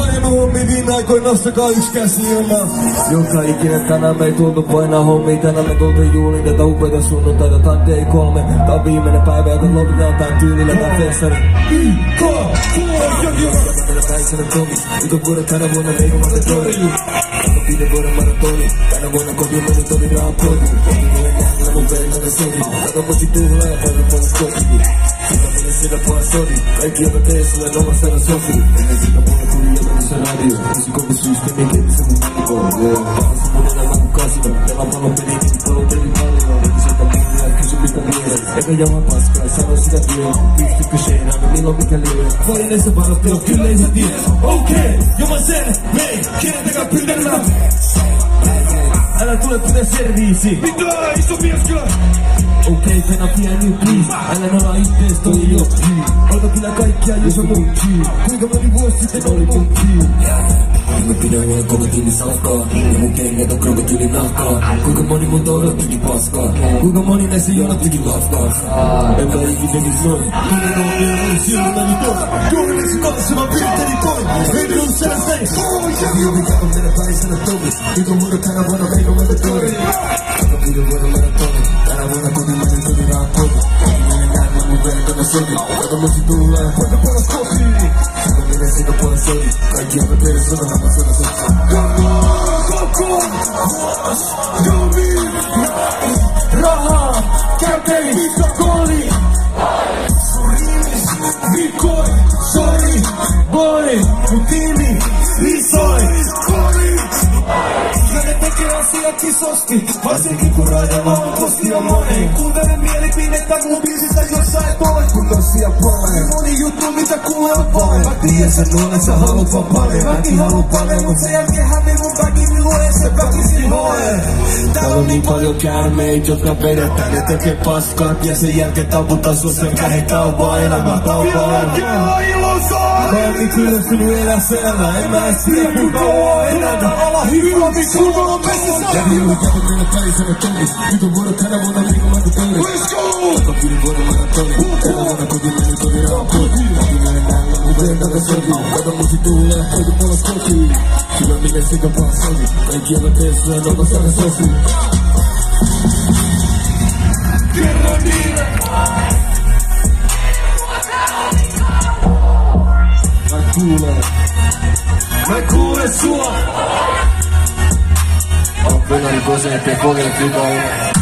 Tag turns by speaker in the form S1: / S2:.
S1: painohommi viime aikoin, nostakaa yksi käsi ilmaan. Joka ikinen tänään me ei tuntu painaa hommia. Tänään me tultiin juhliin tätä upeita sunnuntaita. Tää on day 3, tää on viimeinen päivä, joten lopetetaan tän tyylillä tän festari. Meillä päisenä Tomi, nyt on vuodet tänä vuonna leikomatta tori. Tänä 5 vuoden maratoni, tänä vuonna kotiin meni toni rahan podi. Kotiin nähdä mun perjantaina sodi. Kato posi tuhlaa ja paljon pois kotiin. Sillä menen sitä vaan sodi. Kaikki joka tee sulle oma sana sofi. Ennen sitä vuonna tuli jokaisessa radio. Tosi kovin systeemi, kepissä mun miniko. Pahassa mun elämä kun kasina. Pelaa pallon peli, niin tavoittelin paljon. Eikä sieltä minua, kysy mitä vielä. Eikä jamaa paskaa, sano sitä vielä. Pystytkö sheinaamme, milloin mikä liian. Voin edes varoitella, kyllä ei sä tiedä. Okei, jo mä sen, mei, keneltäkään pyytämään. Älä tule pitää serviisi. Mitä, iso mies kyllä. Okei, pena pieni please. Älä nolla ittees, toi jo. Ota kyllä kaikkia, jos on mun chill. Kuinka moni vuosi sitten oli mun chill. Mä pidän huolen krokotiilis alkaa. Ja mun kengät on krokotiilin nahkaa. Kuinka moni mun odottikin paskaa. Kuinka moni näissä jonottikin lafkaa. En mä ikinenkin noin. Minä on vielä ollut silmäni toin. Juhlimiksi kanssa mä virteni koin. En ollut sellaiseen. Viime kerran meidän päisenä tomis. Nyt on vuodet tänä vuonna leikomatta tori. Tänä 5 vuoden maratoni. Tänä vuonna kotiin menen toni rahan podi. Kotiin menen nähdä mun perjantaina sodi. Kato musi tuhlaa ja poika palas kotiin. Sillä menen sekä puolen sodi. Kaikki on teille sanana mä sanon sotsa. Koko Domi rahaa käteen koli. Vikoi, sori, boy, mun tiimi isoi koli. Ja ne tekee asiat isosti, varsinkin kun rajalla on koski on moneen. Kuuntele mielipidettä mun biisistä, jos sä et ole kun tossia paljon. Moni juttu mitä kuulee on paljon. Mä tiedän sen nuolen, sä haluut vaan paljon. Mäkin haluun paljon, mut sen jälkeen hävii mun väkisin lue, se väkisin hoe. Täällä on niin paljon käärmeitä, jotka vedetää, ne tekee paskat. Ja sen jälkeen taputaan sua sen kähe taupaa, elämä taupaa. Sen jälkeen on ilosaa. Mä oon kyllästynyt elää siellä, en mä edes tiedä kun kauan elätä. Ala hyvävi kulma on messissä. Ja viulu jätä meillä päisenä tomis. Nyt on vuodet tänä vuonna liikomatta tori. Let's go! Kato 5 vuoden maratoni. Tänä vuonna kotiin meni toni rahan podi. Kotiin menen nähdä mun perjantaina sodi. Kato musi tuhlaa ja poika palas kotiin. Sillä menen sekä palas sodi. Kaikki joka tee sulle oma sana sofi. Kerro niille! Mä kuulen sua! On venari koseen, ettei kokeile pitää.